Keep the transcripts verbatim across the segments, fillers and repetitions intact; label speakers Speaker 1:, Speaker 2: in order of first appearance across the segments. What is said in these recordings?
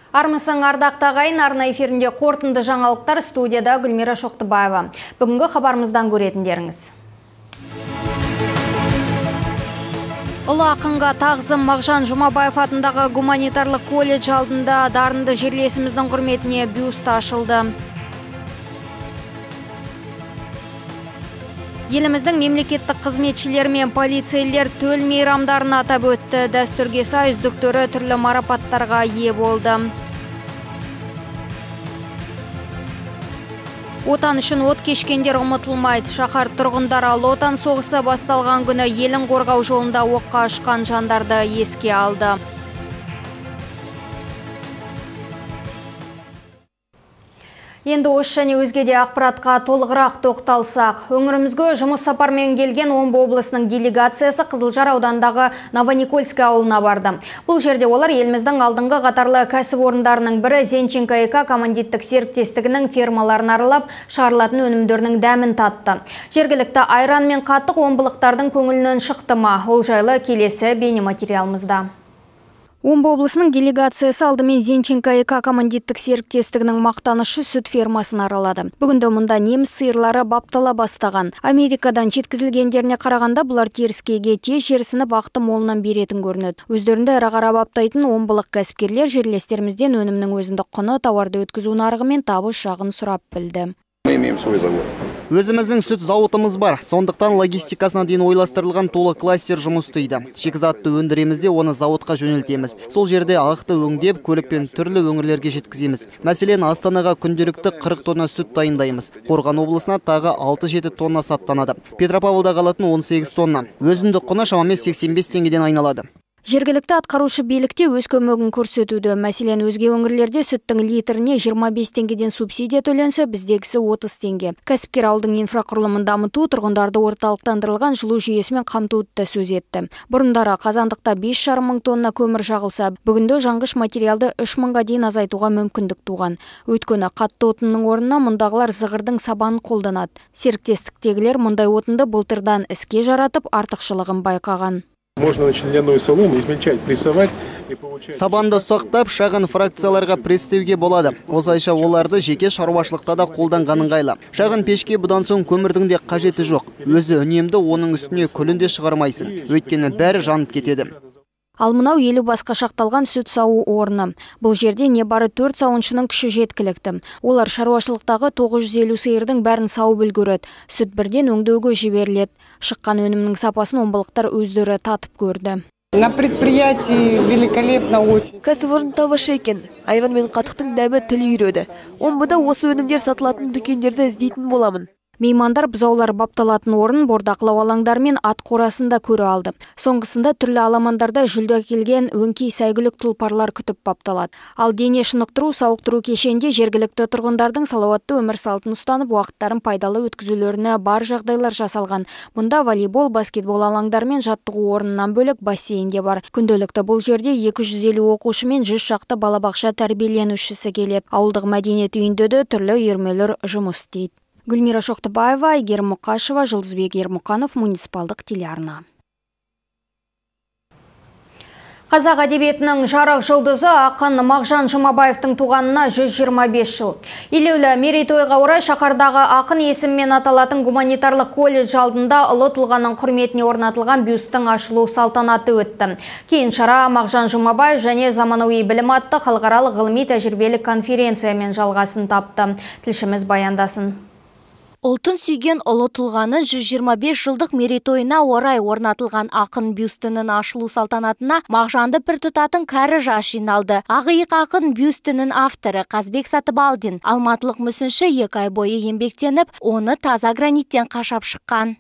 Speaker 1: Армысың ардақта ағайын, арна эфирінде қорытынды жаңалықтар, студияда Гүлмира Шоқтыбаева. Бүгінгі хабарымыздан көретіндеріңіз. Ұлы ақынға тағзым. Мағжан Жұмабаев атындағы гуманитарлық колледж алдында дарынды жерлесіміздің құрметіне бюст ашылды. Еліміздің мемлекеттік қызметшілер мен полицейлер төл мейрамдарын атап өтті. Дәстүрге сай үздіктері түрлі марапаттарға ие болды. Отан үшін от кешкендер ұмытылмайды. Шаһар тұрғындары Ұлы Отан соғысы басталған күні елін қорғау жолында оққа ұшқан жандарды еске алды. Енді осы және өзгеде ақпаратқа толығырақ тоқталсақ. Өңірімізге жұмыс сапармен келген Омбы облысының делегациясы Қызылжар аудандағы Новоникольский ауылына барды. Бұл жерде олар еліміздің алдыңғы қатарлы кәсіпорындарының бірі Зенченко ЭК командиттік серіктестігінің фермаларын аралап, шығарылатын өнімдерінің дәмін татты. Жергілікті айран мен қаттық омбылықтардың көңілінен шықты ма? Ол жайлы келесі бейнематериалымызда. Омбы облысының делегациясы алдымен Зенченко ЭК командиттік серіктестігінің мақтанышы сүт фермасын аралады. Бүгінде мұнда неміс сиырлары баптала бастаған. Америкадан жеткізілгендеріне қарағанда бұлар теріскейге тез жерсініп ақты молынан беретін көрінеді. Өздерінде ірі қара баптайтын омбылық кәсіпкерлер жерлестерімізден өнімнің өзіндік құны, тауарды өткізу нарығы мен табыс жағын сұрап білді.
Speaker 2: Өзіміздің сүт зауытымыз бар, сондықтан логистикасына дейін ойластырылған толық кластер жұмыс істейді. Шикізатты өндіремізде оны зауытқа жөнелтеміз. Сол жерде ақты өңдеп, көлікпен түрлі өңірлерге жеткіземіз. Мәселен, Астанаға күнделікті қырық тонна сүт дайындаймыз. Қорған облысына тағы алты-жеті тонна саттанады. Петропавлда қалатын он сегіз тонна. Өзіндік құны шамамен сексен бес теңгеден айналады.
Speaker 1: Жергілікті атқарушы билікте өз көмегін көрсетуді. Мәселен, өзге өңірлерде сүттің литріне жиырма бес теңгеден субсидия төленсе, біздегісі отыз теңге. Кәсіпкер ауылдың инфрақұрылымын дамыту, тұрғындарды орталықтандырылған жылу жүйесімен қамтуды да сөз етті. Бұрындары қазандықта бес жарым мың тонна көмір жағылса, бүгінде жанғыш материалды үш мыңға дейін азайтуға мүмкіндік туған. Өйткені қатты отынның орнына мұндағылар зығырдың сабанын қолданады. Серіктестіктегілер мұндай отынды былтырдан іске жаратып, артықшылығын байқаған.
Speaker 3: Можно очень льняную солому измельчать, прессовать и получать.
Speaker 2: Сабанды ұсақтап, шағын фракцияларға пресстеуге болады. Осылайша оларды жеке шаруашылықта да қолданған ыңғайлы. Шағын пешке бұдан соң көмірдің де қажеті жоқ. Өзі үнемді оның үстіне күлін де шығармайсың. Өйткені бәрі жанып кетеді.
Speaker 1: Ал мынау елу басқа шақталған сүт сауы орны. Бұл жерде небары төрт сауыншының күші жеткілікті. Олар шаруашылықтағы тоғыз жүз елу сиырдың бәрін сауып үлгереді. Сүт бірден өңдеуге жіберіледі. Шыққан өнімнің сапасын омбылықтар өздері татып көрді.
Speaker 4: На предприятии великолепно очень.
Speaker 5: Кәсіпорын тамаша екен. Айран мен қатықтың дәмі тіл үйреді. Омбыда осы өнімдер сатылатын дүкендерді іздейтін боламын.
Speaker 1: Меймандар бұзаулар бапталатын орын, бордақылау алаңдар мен ат қорасында көрі алды. Соңғысында түрлі аламандарда жүлде келген өңкей сәйгүлік тұлпарлар күтіп бапталады. Ал дене шынықтыру, сауықтыру кешенде жергілікті тұрғындардың салауатты өмір салтын ұстанып, уақыттарын пайдалы өткізулеріне бар жағдайлар жасалған. Мұнда волейбол, баскетбол алаңдар мен жаттығу орнынан бөлек бассейн де бар. Күнделікті бұл жерде екі жүз елу оқушы мен жүз шақты балабақша тәрбиеленушісі келеді. Ауылдық мәдениет үйінде де түрлі үйірмелер жұмыс істейді. Гүлмира Шоқтыбаева, Айгерім Мұқашева, Жұлдызбек Ермұқанов, муниципалдық телеарна. Қазақ әдебиетінің жарық жұлдызы ақын Мағжан Жұмабаевтың туғанына жүз жиырма бес жыл. Елеулі мерейтойға орай шаһардағы ақын есімімен аталатын гуманитарлық колледж алдында ұлы тұлғаның құрметіне орнатылған бюсттің ашылу салтанаты өтті. Кейін шара Мағжан Жұмабаев және заманауи білім атты халықаралық ғылыми тәжірибелік конференциямен жалғасын тапты. Тілшіміз баяндасын.
Speaker 6: Ұлтын сүйген ұлы тұлғаның жүз жиырма бес жылдық мерейтойына орай орнатылған ақын бюстінің ашылу салтанатына Мағжанды пір тұтатын кәрі жас жиналды. Ақиық ақын бюстінің авторы Қазбек Сатыбалдин алматылық мүсінші екі ай бойы еңбектеніп, оны таза граниттен қашап шыққан.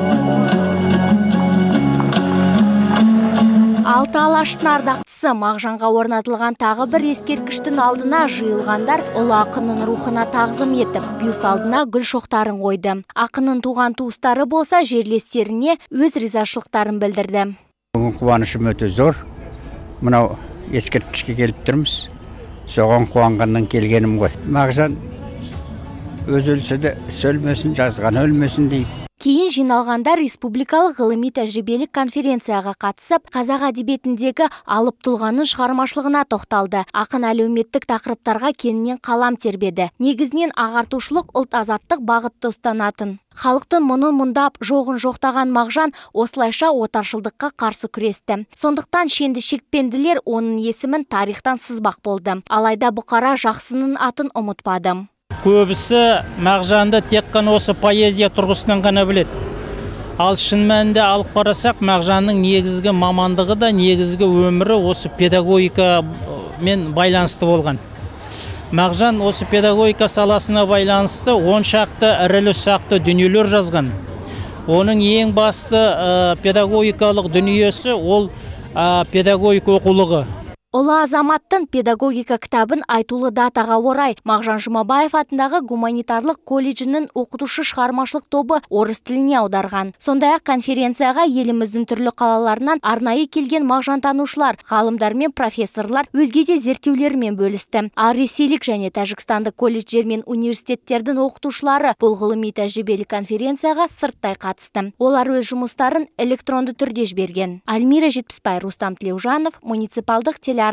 Speaker 6: Алты алаштың ардақтысы Мағжанға орнатылған тағы бір ескерткіштің алдына жиылғандар ұлы ақынның рухына тағзым етіп, бюст алдына гүл шоқтарын қойды. Ақынның туған туыстары болса жерлестеріне өз ризашылықтарын білдірді.
Speaker 7: Бүгін қуанышым өте зор. Мынау ескерткішке келіп тұрмыз. Соған қуанғаннан келгенім ғой. Мағжан өз өлсе де өлмесін, жазған өлмесін дейді.
Speaker 6: Кейін жиналғандар республикалық ғылыми тәжірибелік конференцияға қатысып, қазақ әдебиетіндегі алып тұлғаның шығармашылығына тоқталды. Ақын әлеуметтік тақырыптарға кеңінен қалам тербеді. Негізінен ағартушылық, ұлт азаттық бағытты ұстанатын. Халықтың мұнын мұндап, жоғын жоқтаған Мағжан осылайша отаршылдыққа қарсы күресті. Сондықтан шенді шекпенділер оның есімін тарихтан сызбақ болды. Алайда бұқара жақсының атын ұмытпады.
Speaker 8: Көбісі Мағжанды тек қана осы поэзия тұрғысынан ғана біледі. Ал шын мәнінде алып қарасақ, Мағжанның негізгі мамандығы да, негізгі өмірі осы педагогика мен байланысты болған. Мағжан осы педагогика саласына байланысты он шақты ірілі-ұсақты дүниелер жазған. Оның ең басты педагогикалық дүниесі ол педагогика оқулығы.
Speaker 6: Ұлы азаматтың педагогика кітабын айтулы датаға орай Мағжан Жұмабаев атындағы гуманитарлық колледжінің оқытушы шығармашылық тобы орыс тіліне аударған. Сондай-ақ конференцияға еліміздің түрлі қалаларынан арнайы келген мағжантанушылар, ғалымдар мен профессорлар өзге де зерттеулермен бөлісті. Ал ресейлік және тәжікстандық колледждер мен университеттердің оқытушылары бұл ғылыми тәжірибелік конференцияға сырттай қатысты. Олар өз жұмыстарын электронды түрде жіберген. Альмира Жетпісбай, Рустам Тілеужанов, муниципалдық телеарна.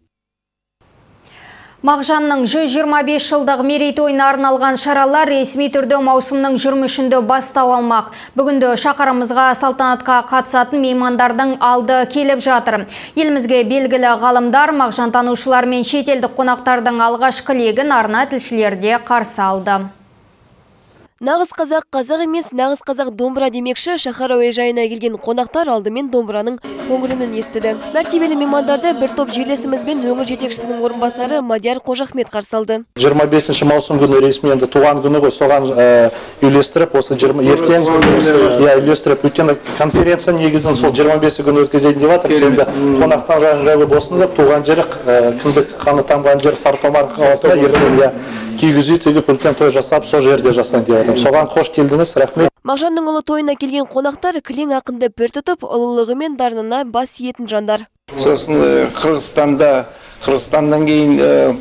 Speaker 1: Мағжанның жүз жиырма бес жылдық мерейтойына арналған шаралар ресми түрде маусымның жиырма үшінде бастау алмақ. Бүгінде шақырымызға салтанатқа қатысатын меймандардың алды келіп жатыр. Елімізге белгілі ғалымдар, мағжантанушылар мен шетелдік қонақтардың алғашқы легін арна тілшілерде қарсы алды.
Speaker 5: Нағыз қазақ қазақ емес, нағыз қазақ домбыра демекші, шаһар әуежайына келген қонақтар алдымен домбыраның қоңырынын естіді. Мәртебелі меймандарды бір топ жерлесіміз бен өңір жетекшісінің орынбасары Мадияр Қожахмет қарсы алды.
Speaker 9: жиырма бесінші маусым күні ресми енді туған күні ғой, соған үйлестіріп, осы ертең үйлестіріп, өйткені конференция негізін сол жиырма бесі күні өткізейін деп жатыр. Енді қонақтан жайлы болсын деп, туған жері кіндік қаны тамған жер Сарытомар қаласында ертең кигіз үй тігіп үлкен той жасап, сол жерде жасайын деп жатыр. Соған қош келдіңіз, рахмет.
Speaker 5: Мағжанның ұлы тойына келген қонақтар кілең ақынды пір тұтып, ұлылығы мен дарынына бас иетін жандар.
Speaker 10: Сосын Қырғызстанда, Қырғызстандан кейін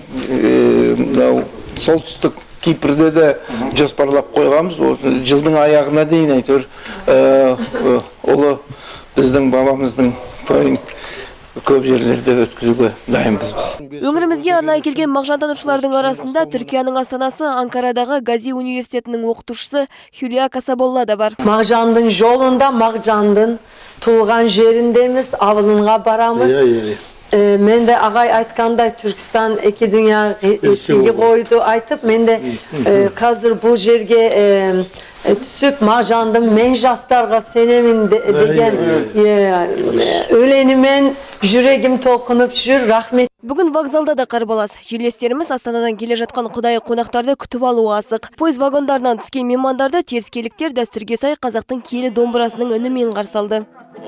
Speaker 10: солтүстік Кипрде де жоспарлап қойғанбыз. Жылдың аяғына дейін әйтеуір ұлы біздің бабамыздың тойын көп жерлерде өткізуге дайынбыз біз.
Speaker 5: Өңірімізге арнайы келген мағжантанушылардың арасында Түркияның астанасы Анкарадағы Гази университетінің оқытушысы Хюлия Касаболла да бар.
Speaker 11: Мағжандың жолында, Мағжандың туылған жеріндеміз, авылынға барамыз. Мен де ағай айтқандай Түркістан екі дүния есіге қойды айтып, мен де қазір бұл жерге түсіп Мағжандың мен жастарға сенемін деген өлеңімен жүрегім толқынып жүр. Рахмет.
Speaker 5: Бүгін вокзалда да қарбалас. Жерлестеріміз Астанадан келе жатқан құдайы қонақтарды күтіп алуға асық. Пойыз вагондарынан түскен меймандарды теріскейліктер дәстүрге сай қазақтың киелі домбырасының үнімен қарсы алды.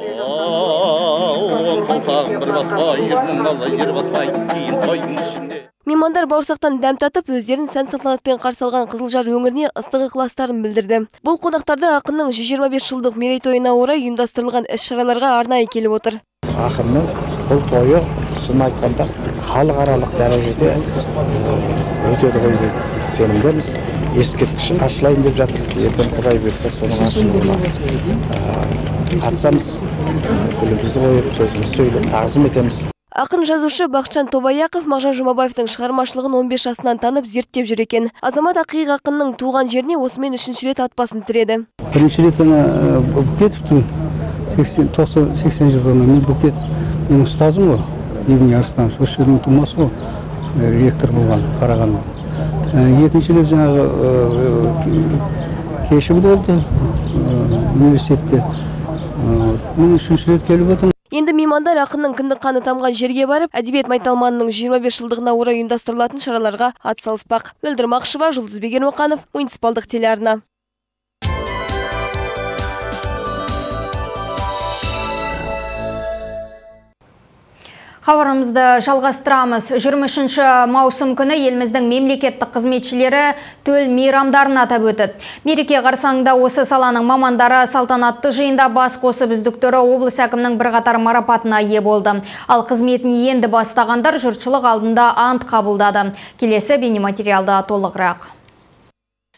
Speaker 5: Меймандар бауырсақтан дәм татып, өздерін сән салтанатпен қарсы алған Қызылжар өңіріне ыстық ықыластарын білдірді. Бұл қонақтарды ақынның жүз жиырма бес жылдық мерейтойына орай ұйымдастырылған іс-шараларға арнайы келіп отыр.
Speaker 12: Ақынның бұл тойы шын айтқанда халықаралық дәрежеде өтеді ғой деп сенімдеміз. Ескерткішін ашылайын деп жатыр. Ертең Құдай берсе соның ашылуына қатысамыз. Гүлімізді қойып, сөзімізді сөйлеп, тағзым етеміз.
Speaker 5: Ақын жазушы Бақытжан Тобаяқов Мағжан Жұмабаевтың шығармашылығын он бес жасынан танып зерттеп жүр екен. Азамат Ақиық ақынның туған жеріне осымен үшінші рет ат басын тіреді.
Speaker 13: Бірінші рет ана Букетовтың сексен жылдығына мен Букет менің ұстазым ғой, Евгений Арыстанович, осы жердің тумасы ғой, ректор болған Қарағанды. Екінші рет жаңағы кешім болды университетте. Мен үшінші рет келіп отырмын.
Speaker 5: Енді меймандар ақынның кіндік қаны тамған жерге барып, әдебиет майталманының жиырма бес жылдығына орай ұйымдастырылатын шараларға атсалыспақ. Мөлдір Мақшыва, Жұлдызбеген Мұқанов, муниципалдық телеарна.
Speaker 1: Хабарымызды жалғастырамыз. жиырма үшінші маусым күні еліміздің мемлекеттік қызметшілері төл мейрамдарын атап өтеді. Мереке қарсаңында осы саланың мамандары салтанатты жиында бас қосып, үздіктері облыс әкімінің бірқатар марапатына ие болды. Ал қызметін енді бастағандар жұртшылық алдында ант қабылдады. Келесі бейнематериалда толығырақ.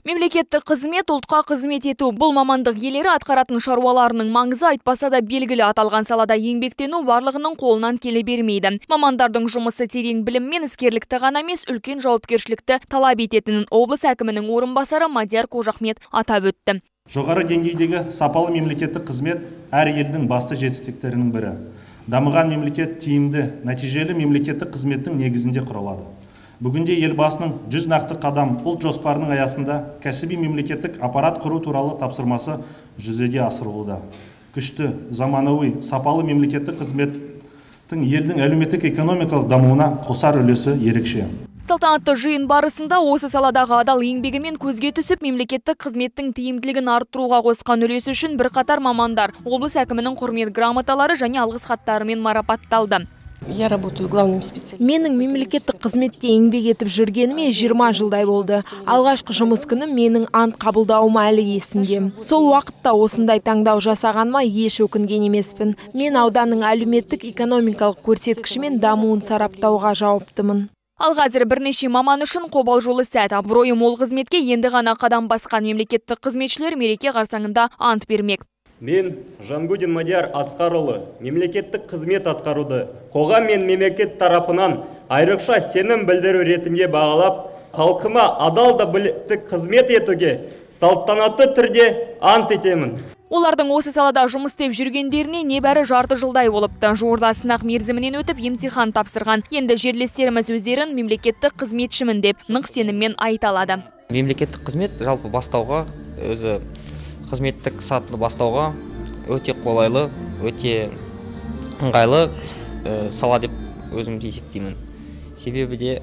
Speaker 14: Мемлекеттік қызмет ұлтқа қызмет ету. Бұл мамандық иелері атқаратын шаруаларының маңызы айтпаса да белгілі. Аталған салада еңбектену барлығының қолынан келе бермейді. Мамандардың жұмысы терең білім мен іскерлікті ғана емес, үлкен жауапкершілікті талап ететінін облыс әкімінің орынбасары Мадияр Қожахмет атап өтті.
Speaker 9: Жоғары деңгейдегі сапалы мемлекеттік қызмет әр елдің басты жетістіктерінің бірі. Дамыған мемлекет тиімді, нәтижелі мемлекеттік қызметтің негізінде құрылады. Бүгінде елбасының жүз нақты қадам ұлт жоспарының аясында кәсіби мемлекеттік аппарат құру туралы тапсырмасы жүзеге асырылуда. Күшті, заманауи, сапалы мемлекеттік қызметтің елдің әлеуметтік экономикалық дамуына қосар үлесі ерекше.
Speaker 14: Салтанатты жиын барысында осы саладағы адал еңбегімен көзге түсіп, мемлекеттік қызметтің тиімділігін арттыруға қосқан үлесі үшін бірқатар мамандар облыс әкімінің құрмет грамоталары және алғыс хаттарымен марапатталды.
Speaker 15: Я работаю главным специалистом. Менің мемлекеттік қызметте еңбек етіп жүргеніме жиырма жылдай болды. Алғашқы жұмыс күні менің ант қабылдауыма әлі есімде. Сол уақытта осындай таңдау жасағаныма еш өкінген емеспін. Мен ауданның әлеуметтік экономикалық көрсеткіші мен дамуын сараптауға жауаптымын.
Speaker 14: Ал қазір бірнеше маман үшін қобалжулы сәт. Абыройы мол қызметке енді ғана қадам басқан мемлекеттік қызметшілер мереке қарсаңында ант бермек.
Speaker 16: Мен Жангудин Мадияр Асқарұлы мемлекеттік қызмет атқаруды қоғам мен мемлекет тарапынан айрықша сенім білдіру ретінде бағалап, халқыма адал да білікті қызмет етуге салтанатты түрде ант етемін.
Speaker 14: Олардың осы салада жұмыс істеп жүргендеріне небәрі жарты жылдай болыпты. Жуырда сынақ мерзімінен өтіп емтихан тапсырған. Енді жерлестеріміз өздерін мемлекеттік қызметшімін деп нық сеніммен айта алады.
Speaker 17: Мемлекеттік қызмет жалпы бастауға, өзі қызметтік сатыны бастауға өте қолайлы, өте ыңғайлы сала деп өзім есептеймін. Себебі де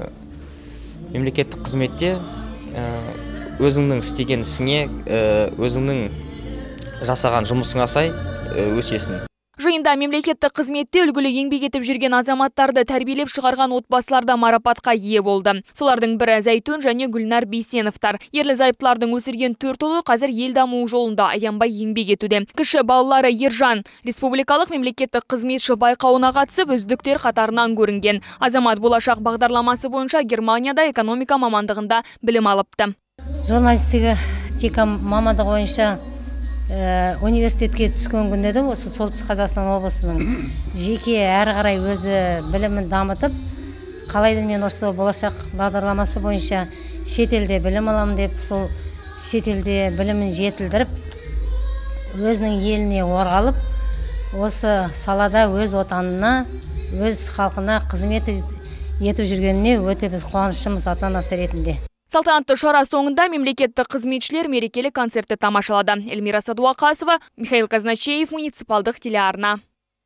Speaker 17: мемлекеттік қызметте өзіңнің істеген ісіңе, өзіңнің жасаған жұмысыңа сай өсесің.
Speaker 14: Жиында мемлекеттік қызметте үлгілі еңбек етіп жүрген азаматтарды тәрбиелеп шығарған отбасыларда марапатқа ие болды. Солардың бірі Зәйтун және Гүлнар Бейсеновтар. Ерлі зайыптылардың өсірген төрт ұлы қазір ел дамуы жолында аянбай еңбек етуде. Кіші балалары Ержан республикалық мемлекеттік қызметші байқауына қатысып, үздіктер қатарынан көрінген. Азамат болашақ бағдарламасы бойынша Германияда экономика мамандығында білім алыпты.
Speaker 18: Журналистика мамандығы бойынша университетке түскен күнде де осы солтүстік Қазақстан облысының жеке әрі қарай өзі білімін дамытып, қалайда мен осы болашақ бағдарламасы бойынша шетелде білім аламын деп, сол шетелде білімін жетілдіріп, өзінің еліне оралып, осы салада өз отанына, өз халқына қызмет етіп жүргеніне өте біз қуаныштымыз ата-анасы ретінде.
Speaker 14: Салтанатты шара соңында мемлекеттік қызметшілер мерекелік концертті тамашалады. Эльмира Садуақасова, Михаил Казначеев, муниципалдық телеарна.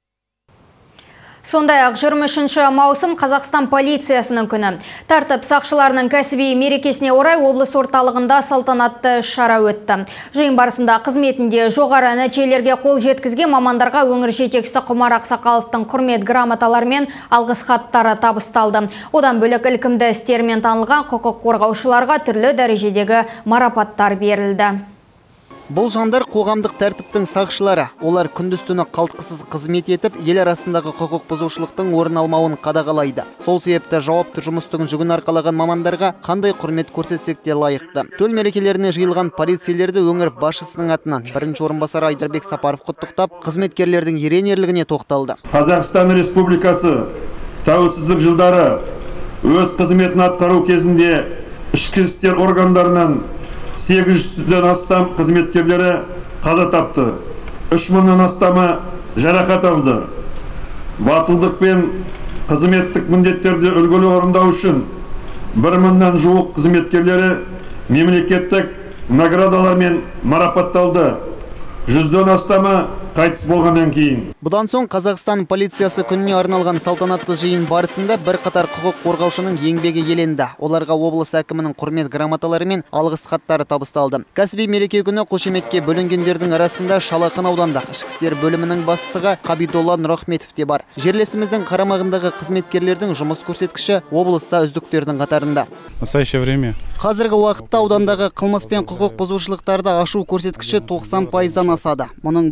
Speaker 1: Сондай-ақ жиырма үшінші маусым Қазақстан полициясының күні. Тәртіп сақшыларының кәсіби мерекесіне орай облыс орталығында салтанатты шара өтті. Жиын барысында қызметінде жоғары нәтижелерге қол жеткізген мамандарға өңір жетекшісі Құмар Ақсақаловтың құрмет грамоталары мен алғыс хаттары табысталды. Одан бөлек ілкімді істермен танылған құқық қорғаушыларға түрлі дәрежедегі марапаттар берілді.
Speaker 2: Бұл жандар қоғамдық тәртіптің сақшылары. Олар күндіз-түні қалтқысыз қызмет етіп, ел арасындағы құқық бұзушылықтың орын алмауын қадағалайды. Сол себепті жауапты жұмыстың жүгін арқалаған мамандарға қандай құрмет көрсетсек те лайықты. Төл мерекелеріне жиылған полицейлерді өңір басшысының атынан бірінші орынбасары Айдарбек Сапаров құттықтап, қызметкерлердің ерен ерлігіне тоқталды.
Speaker 19: Қазақстан Республикасы тәуелсіздік жылдары өз қызметін атқару кезінде ішкі істер органдарынан сегіз жүзден астам қызметкерлері қаза тапты. үш мыңнан астамы жарақат алды. Батылдық пен қызметтік міндеттерді үлгілі орындау үшін бір мыңнан жуық қызметкерлері мемлекеттік наградалармен марапатталды. жүзден астамы қайтыс болғаннан кейін.
Speaker 2: Бұдан соң Қазақстан полициясы күніне арналған салтанатты жиын барысында бір қатар құқық қорғаушының еңбегі еленді. Оларға облыс әкімінің құрмет грамоталары мен алғыс хаттары табысталды. Кәсіби мереке күні қошеметке бөлінгендердің арасында Шал Ақын аудандық ішкі істер бөлімінің бастығы Қабидолла Нұрахметов те бар. Жерлесіміздің қарамағындағы қызметкерлердің жұмыс көрсеткіші облыста үздіктердің қатарында.
Speaker 20: Настоящее время.
Speaker 2: Қазіргі уақытта аудандағы қылмыс пен құқық бұзушылықтарды ашу көрсеткіші тоқсан пайыздан асады. Мұның бәрі жеке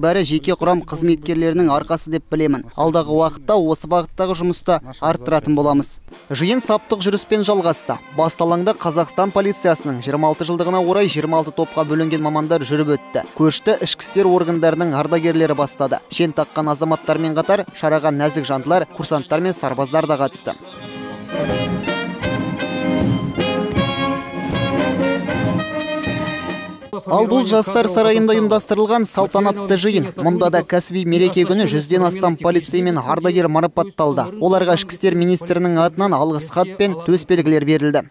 Speaker 2: жеке құрам қызметкерлерінің арқасы деп білемін. Алдағы уақытта осы бағыттағы жұмысты арттыратын боламыз. Жиын саптық жүріспен жалғасты. Басталаңда Қазақстан полициясының жиырма алты жылдығына орай жиырма алты топқа бөлінген мамандар жүріп өтті. Көшті ішкі істер органдарының ардагерлері бастады. Шен таққан азаматтармен қатар шараға нәзік жандылар, курсанттар мен сарбаздар да қатысты. Ал бұл жастар сарайында ұйымдастырылған салтанатты жиын. Мұнда да кәсіби мереке күні жүзден астам полицей мен ардагер марапатталды. Оларға ішкі істер министрінің атынан алғыс хат пен төсбелгілер берілді.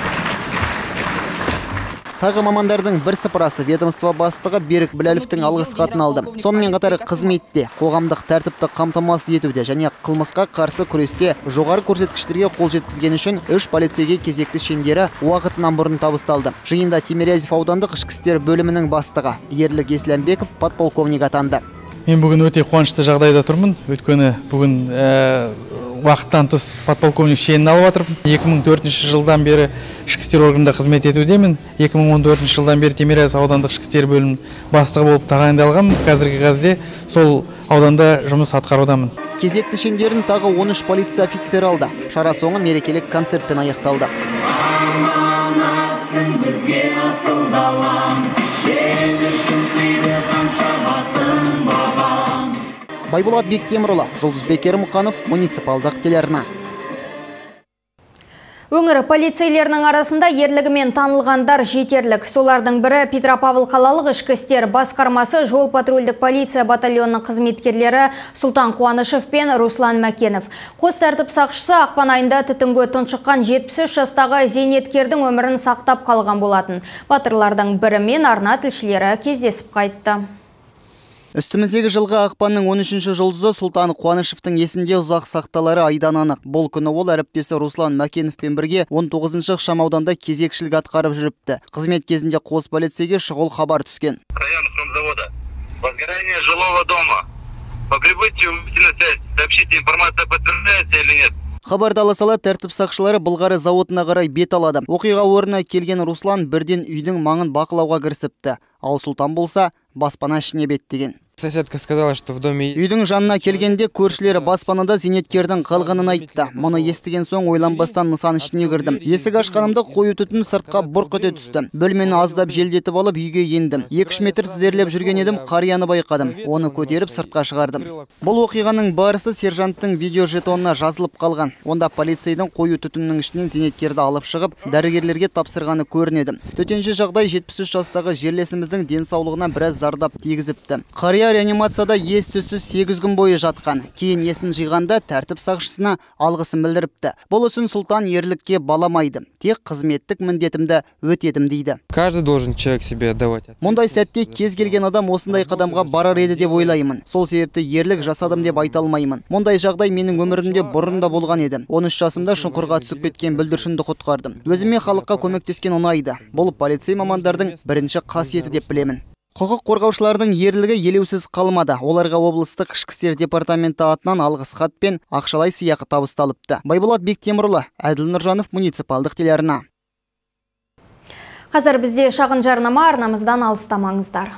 Speaker 2: Тағы мамандардың бір сыпырасы ведомство бастығы Берік Біләловтің алғыс хатын алды. Сонымен қатар қызметте, қоғамдық тәртіпті қамтамасыз етуде және қылмысқа қарсы күресте жоғары көрсеткіштерге қол жеткізген үшін үш полицейге кезекті шендері уақытынан бұрын табысталды. Жиында Тимирязев аудандық ішкі істер бөлімінің бастығы Ерлік Есләмбеков подполковник атанды.
Speaker 20: Мен бүгін өте қуанышты жағдайда тұрмын. Өйткені бүгін уақыттан тыс подполковник шенін алып жатырмын. екі мың төртінші жылдан бері ішкі істер органында қызмет етудемін. екі мың он төртінші жылдан бері Тимирязев аудандық ішкі істер бөлімінің бастығы болып тағайындалғанмын. Қазіргі кезде сол ауданда жұмыс атқарудамын.
Speaker 2: Кезекті шендерін тағы он үш полиция офицері алды. Шара соңы мерекелік концертпен аяқталды. Байболат Бектемірұлы, Жұлдыз Бекерімұқанов, муниципалдық телеарна.
Speaker 1: Өңір полицейлерінің арасында ерлігімен танылғандар жетерлік. Солардың бірі Петропавл қалалық ішкі істер басқармасы жол патрульдік полиция батальонының қызметкерлері Сұлтан Қуанышев пен Руслан Мәкенов. Қос тәртіп сақшысы ақпан айында түтінге тұншыққан жетпіс үш жастағы зейнеткердің өмірін сақтап қалған болатын. Батырлардың бірімен арна тілшілері кездесіп қайтты.
Speaker 2: Үстіміздегі жылғы ақпанның он үшінші жұлдызы Сұлтан Қуанышевтың есінде ұзақ сақталары айдан анық. Бұл күні ол әріптесі Руслан Мәкеновпен бірге он тоғызыншы ықшамауданда кезекшілік атқарып жүріпті. Қызмет кезінде қос полицейге шұғыл хабар түскен.
Speaker 21: Район хромзавода. Возгорание жилого дома. По прибытию на связь. Сообщите, информация подтверждается или нет?
Speaker 2: Хабарды ала сала тәртіп сақшылары Былғары зауытына қарай бет алады. Оқиға орнына келген Руслан бірден үйдің маңын бақылауға кірісіпті. Ал Сұлтан болса баспана ішіне беттеген.
Speaker 22: Соседка сказала, что в доме...
Speaker 2: Үйдің жанына келгенде көршілері баспанада зейнеткердің қалғанын айтты. Мұны естіген соң ойланбастан нысан ішіне кірдім. Есік ашқанымда қою түтін сыртқа бұрқ ете түсті. Бөлмені аздап желдетіп алып үйге ендім. екі үш метр тізерлеп жүрген едім, қарияны байқадым. Оны көтеріп сыртқа шығардым. Бұл оқиғаның барысы сержанттың видео жетонына жазылып қалған. Онда полицейдің қою түтіннің ішінен зейнеткерді алып шығып, дәрігерлерге тапсырғаны көрінеді. Төтенше жағдай жетпіс үш жастағы жерлесіміздің денсаулығына біраз зардап тигізіпті. Қария реанимацияда ес-түссіз сегіз күн бойы жатқан. Кейін есін жиғанда тәртіп сақшысына алғысын білдіріпті. Бұл үшін Сұлтан ерлікке баламайды. Тек қызметтік міндетімді өтедім дейді.
Speaker 22: Каждый должен человек себе отдавать.
Speaker 2: Мұндай сәтте кез келген адам осындай қадамға барар еді деп ойлаймын. Сол себепті ерлік жасадым деп айта алмаймын. Мұндай жағдай менің өмірімде бұрында болған еді. он үш жасымда шұңқырға түсіп кеткен бүлдіршінді құтқардым. Өзіме халыққа көмектескен ұнайды. Бұл полицей мамандардың бірінші қасиеті деп білемін. Құқық қорғаушылардың ерлігі елеусіз қалмады. Оларға облыстық ішкі істер департаменті атынан алғыс хат пен ақшалай сыйақы табысталыпты. Байболат Бектемірұлы, Әділ Нұржанов, муниципалдық телеарна.
Speaker 1: Қазір бізде шағын жарнама, арнамыздан алыстамаңыздар.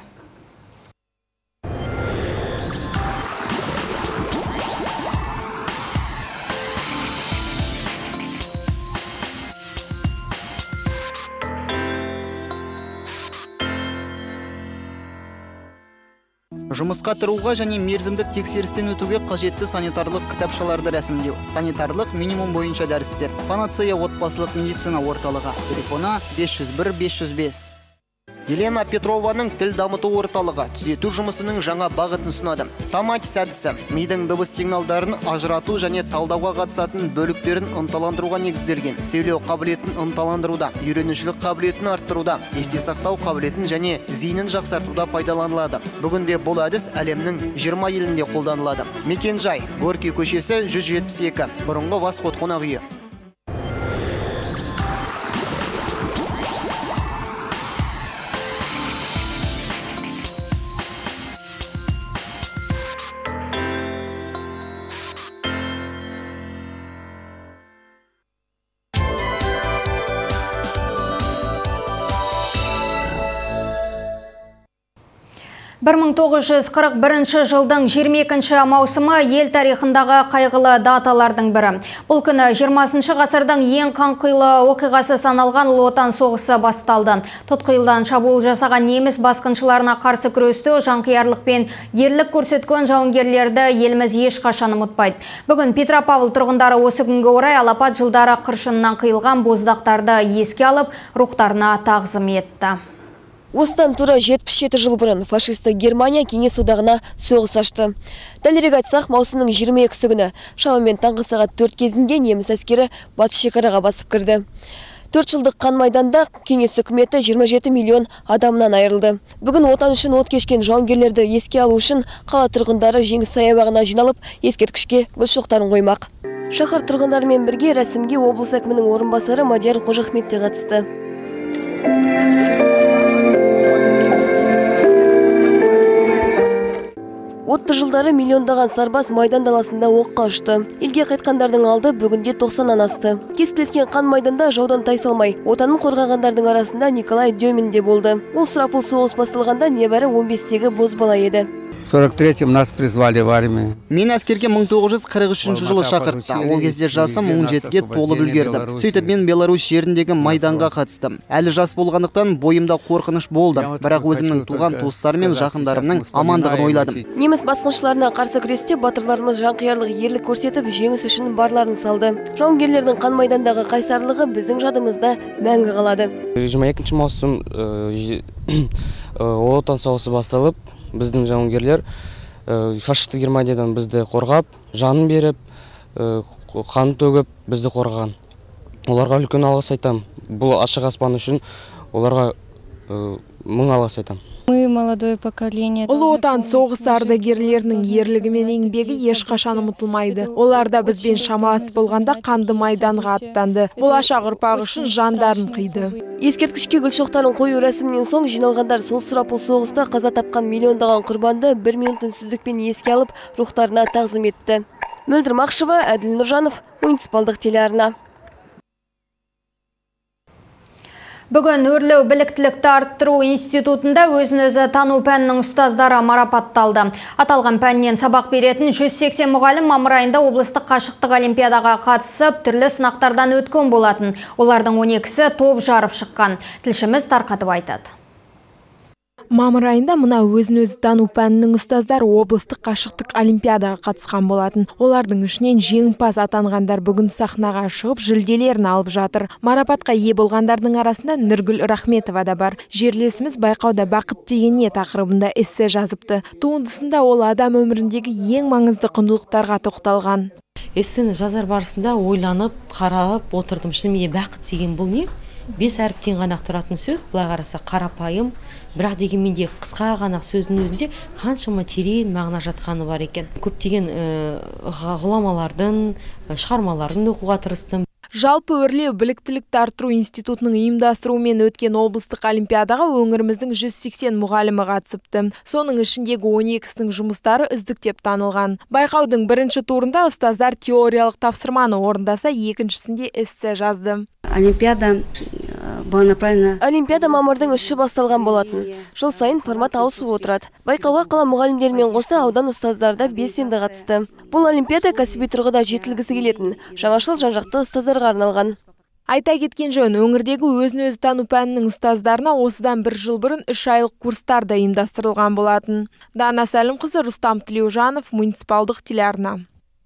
Speaker 2: Жұмысқа тұруға және мерзімдік тексерістен өтуге қажетті санитарлық кітапшаларды рәсімдеу. Санитарлық минимум бойынша дәрістер. Панацея отбасылық медицина орталығы. Телефона бес жүз бір бес жүз бес. Елена Петрованың тіл дамыту орталығы түзету жұмысының жаңа бағытын ұсынады. Томатис әдісі мидың дыбыс сигналдарын ажырату және талдауға қатысатын бөліктерін ынталандыруға негізделген. Сөйлеу қабілетін ынталандыруда, үйренушілік қабілетін арттыруда, есте сақтау қабілетін және зейінін жақсартуда пайдаланылады. Бүгінде бұл әдіс әлемнің жиырма елінде қолданылады. Мекен-жай Горький көшесі жүз жетпіс екі, бұрынғы Восход қонақ үйі.
Speaker 1: бір мың тоғыз жүз қырық бірінші жылдың жиырма екінші маусымы ел тарихындағы қайғылы даталардың бірі. Бұл күні жиырмасыншы ғасырдың ең қанқұйлы оқиғасы саналған Ұлы Отан соғысы басталды. Тұтқиылдан шабуыл жасаған неміс басқыншыларына қарсы күресте жанқиярлық пен ерлік көрсеткен жауынгерлерді еліміз ешқашан ұмытпайды. Бүгін Петропавл тұрғындары осы күнге орай алапат жылдары қыршынынан қиылған боздақтарды еске алып, рухтарына тағзым етті.
Speaker 5: Осыдан тура жетпіс жеті жыл бұрын фашисті Германия Кеңес одағына соғыс ашты. Дәлірек айтсақ, маусымның жиырма екісі күні шамамен таңғы сағат төрт кезінде неміс әскері батыс шекараға басып кірді. Төрт жылдық қан майданда Кеңес үкіметі жиырма жеті миллион адамнан айырылды. Бүгін отан үшін от кешкен жауынгерлерді еске алу үшін қала тұрғындары Жеңіс саябағына жиналып, ескерткішке гүл шоқтарын қоймақ. Шаһар тұрғындарымен бірге рәсімге облыс әкімінің орынбасары Мадияр Қожахмет те қатысты. Отты жылдары миллиондаған сарбаз майдан даласында оққа ұшты. Елге қайтқандардың алды бүгінде тоқсаннан асты. Кескілескен қан майданда жаудан тайсалмай, отанын қорғағандардың арасында Николай Демин де болды. Ол сұрапыл соғыс басталғанда небәрі он бестегі бозбала еді.
Speaker 7: сорок третьем нас призвали в армию.
Speaker 2: Мен әскерге мың тоғыз жүз қырық үшінші жылы шақыртты. Ол кезде жасым он жетіге толып үлгерді. Сөйтіп мен Беларусь жеріндегі майданға қатыстым. Әлі жас болғандықтан бойымда қорқыныш болды. Бірақ өзімнің туған туыстары мен жақындарымның амандығын ойладым.
Speaker 5: Неміс басқыншыларына қарсы күресте батырларымыз жанқиярлық ерлік көрсетіп, жеңіс үшін барларын салды. Жауынгерлердің қан майдандағы қайсарлығы біздің жадымызда мәңгі қалады.
Speaker 22: жиырма екінші маусым Ұлы Отан соғысы басталып, біздің жауынгерлер фашисті Германиядан бізді қорғап, жанын беріп, қан төгіп бізді қорғаған. Оларға үлкен алғыс айтам. Бұл ашық аспан үшін оларға мың алғыс айтам.
Speaker 15: Ұлы Отан соғысы ардагерлерінің ерлігі мен еңбегі ешқашан ұмытылмайды. Олар да бізбен шамалас болғанда қанды майданға аттанды. Болашақ ұрпақ үшін жандарын қиды.
Speaker 5: Ескерткішке гүл шоқтарын қою рәсімінен соң жиналғандар сол сұрапыл соғыста қаза тапқан миллиондаған құрбанды бір минут үнсіздікпен еске алып, рухтарына тағзым етті. Мөлдір Мақшева, Әділ Нұржанов, муниципалдық телеарна.
Speaker 1: Бүгін өрлеу біліктілікті арттыру институтында өзін-өзі тану пәнінің ұстаздары марапатталды. Аталған пәннен сабақ беретін жүз сексен мұғалім мамыр айында облыстық қашықтық олимпиадаға қатысып, түрлі сынақтардан өткен болатын. Олардың он екісі топ жарып шыққан. Тілшіміз тарқатып айтады.
Speaker 15: Мамыр айында мына өзін-өзі тану пәнінің ұстаздары облыстық қашықтық олимпиадаға қатысқан болатын. Олардың ішінен жеңімпаз атанғандар бүгін сахнаға шығып, жүлделерін алып жатыр. Марапатқа ие болғандардың арасында Нұргүл Рахметова да бар. Жерлесіміз байқауда бақыт деген не тақырыбында эссе жазыпты. Туындысында ол адам өміріндегі ең маңызды құндылықтарға тоқталған.
Speaker 3: Эссені жазар барысында ойланып, қарап отырдым. Шынымен бақыт деген бұл не? Бес әріптен ғана тұратын сөз, былай қараса қарапайым, бірақ дегенменде қысқа ғана сөздің өзінде қаншама терең мағына жатқаны бар екен. Көптеген ғұламалардың шығармаларын оқуға тырыстым.
Speaker 15: Жалпы өрлеу біліктілікті арттыру институтының ұйымдастыруымен өткен облыстық олимпиадаға өңіріміздің жүз сексен мұғалімі қатысыпты. Соның ішіндегі он екісінің жұмыстары үздік деп танылған. Байқаудың бірінші турында ұстаздар теориялық тапсырманы орындаса, екіншісінде эссе жазды.
Speaker 4: Олимпиада была направлена...
Speaker 5: Олимпиада мамырдың үші басталған болатын. Жыл сайын формат ауысып отырады. Байқауға қала мұғалімдермен қоса аудан ұстаздары да белсенді қатысты. Бұл олимпиада кәсіби тұрғыда жетілгісі келетін, жаңашыл жан-жақты ұстаздарға арналған.
Speaker 15: Айта кеткен жөн, өңірдегі өзін-өзі тану пәнінің ұстаздарына осыдан бір жыл бұрын үш айлық курстар да ұйымдастырылған болатын. Дана Сәлімқызы, Рустам Тілеужанов, муниципалдық телеарна.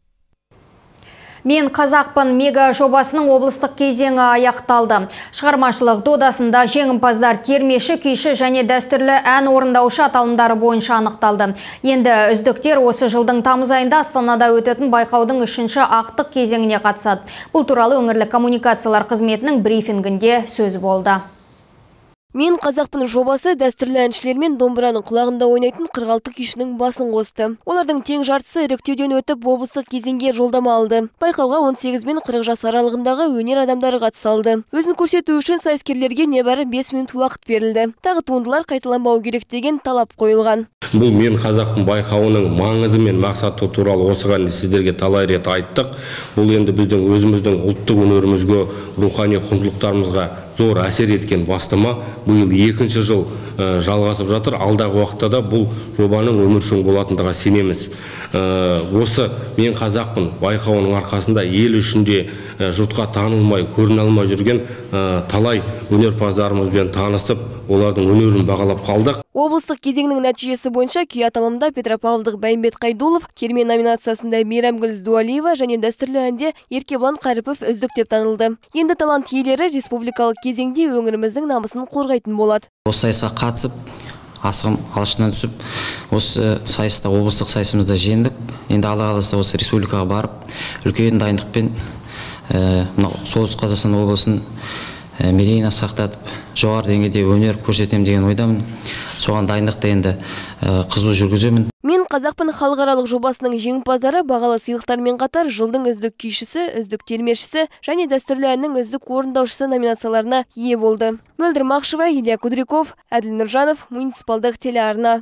Speaker 1: Мен қазақпын мега жобасының облыстық кезеңі аяқталды. Шығармашылық додасында жеңімпаздар термеші, күйші және дәстүрлі ән орындаушы аталымдары бойынша анықталды. Енді үздіктер осы жылдың тамыз айында Астанада өтетін байқаудың үшінші ақтық кезеңіне қатысады. Бұл туралы өңірлік коммуникациялар қызметінің брифингінде сөз болды.
Speaker 5: Мен қазақпын жобасы дәстүрлі әншілер мен домбыраның құлағында ойнайтын қырық алты күйшінің басын қосты. Олардың тең жартысы іріктеуден өтіп облыстық кезеңге жолдама алды. Байқауға он сегіз бен қырық жас аралығындағы өнер адамдары қатыса алды. Өзін көрсету үшін сайыскерлерге небәрі бес минут уақыт берілді. Тағы туындылар қайталанбау керек деген талап қойылған.
Speaker 23: Бұл мен қазақпын байқауының маңызы мен мақсаты туралы осыған сіздерге талай рет айттық. Бұл енді біздің өзіміздің ұлттық өнерімізге, рухани құндылықтарымызға зор әсер еткен бастама биыл екінші жыл жалғасып жатыр. Алдағы уақытта да бұл жобаның өміршең болатындығына сенеміз. Осы мен қазақпын байқауының арқасында ел ішінде жұртқа танылмай, көріне алмай жүрген талай өнерпаздарымызбен танысып, олардың өнерін бағалап қалдық.
Speaker 5: Облыстық кезеңнің нәтижесі бойынша күй аталымда Петропавлдық Бәйімбет Қайдулов, Кермен номинациясында Мейрамгүл Здуалиева және дәстүрлі әнде Еркебұлан Қарипов үздік деп танылды. Енді талант иелері республикалық кезеңде өңіріміздің намысын қорғайтын болады.
Speaker 6: Осы сайысқа қатысып, асығым алшынан түсіп, осы сайыста облыстық сайысымызда жеңдік. Енді алла қаласа осы республикаға барып, үлкен дайындықпен Солтүстік Қазақстан облысын мерейін асқақтатып, жоғары деңгейде өнер көрсетем деген ойдамын. Соған дайындықты енді қызу жүргіземін.
Speaker 5: Мен қазақпын халықаралық жобасының жеңімпаздары бағалы сыйлықтармен қатар жылдың үздік күйшісі, үздік термешісі және дәстүрлі әннің үздік орындаушысы номинацияларына ие болды. Мөлдір Мақшева, Илья Кудряков, Әділ Нұржанов, муниципалдық телеарна.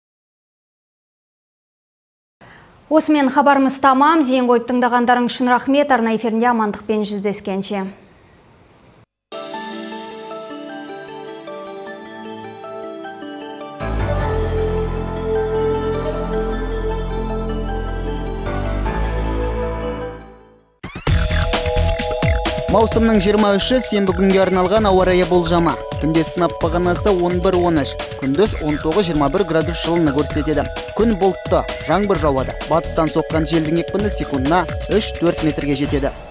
Speaker 1: Осымен хабарымыз тамам. Зейін қойып тыңдағандарың үшін рахмет. Арна эфирінде амандықпен жүздескенше.
Speaker 2: Маусымның жиырма үші сенбі күнге арналған ауа райы болжамы. Түнде сынап бағанасы он бір он үш, күндіз он тоғыз жиырма бір градус жылыны көрсетеді. Күн бұлтты, жаңбыр жауады. Батыстан соққан желдің екпіні секундына үш төрт метрге жетеді.